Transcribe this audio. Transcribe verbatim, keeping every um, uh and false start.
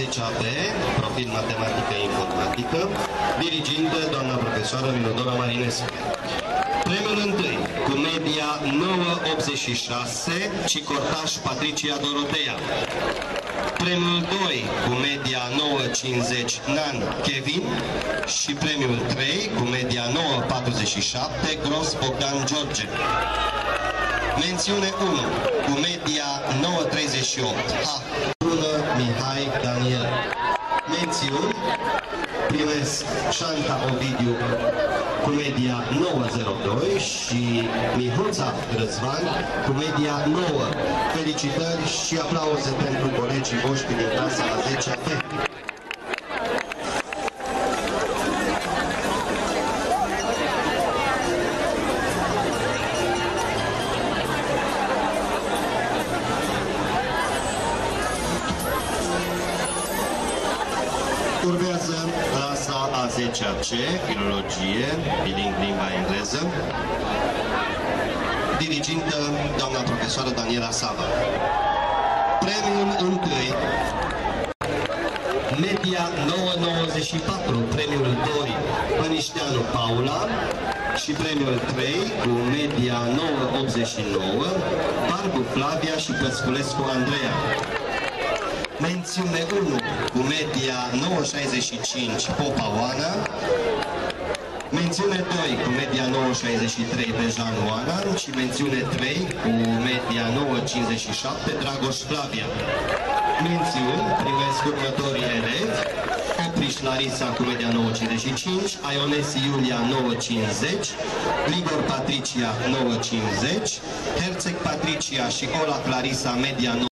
zecea B, profil matematică informatică, dirigindă doamna profesoară Milodora Marinescu. Premiul întâi, cu media nouă virgulă optzeci și șase, Cicortaș Patricia Dorotea. Premiul doi, cu media nouă virgulă cincizeci, Nan Kevin. Și premiul trei, cu media nouă virgulă patruzeci și șapte, Gros Bogdan George. Mențiune unu, cu media nouă virgulă treizeci și opt, Ha Brună Mihai Daniel. Mențiuni primesc Șanta Ovidiu cu media nouă virgulă zero doi și Mihuța Răzvan cu media nouă. Felicitări și aplauze pentru colegii voștri din clasa a zecea B. Urmează clasa a zecea C, filologie, bilingv limba engleză, dirigintă doamna profesoară Daniela Sava. Premiul întâi, media nouă virgulă nouăzeci și patru, premiul doi, Pănișteanu Paula și premiul trei, cu media nouă virgulă optzeci și nouă, Barbu Flavia și Păsculescu Andreea. Mențiune unu, cu media nouă virgulă șaizeci și cinci, Popa Oana. Mențiune doi, cu media nouă virgulă șaizeci și trei, Bejan Oana. Și mențiune trei, cu media nouă virgulă cincizeci și șapte, Dragoș Flavia. Mențiuni primesc următorii elevi: Opriș Larisa cu media nouă virgulă cincizeci și cinci, Aionesi Iulia nouă virgulă cincizeci, Grigor Patricia nouă virgulă cincizeci, Herțeg Patricia și Ola Clarisa media nouă.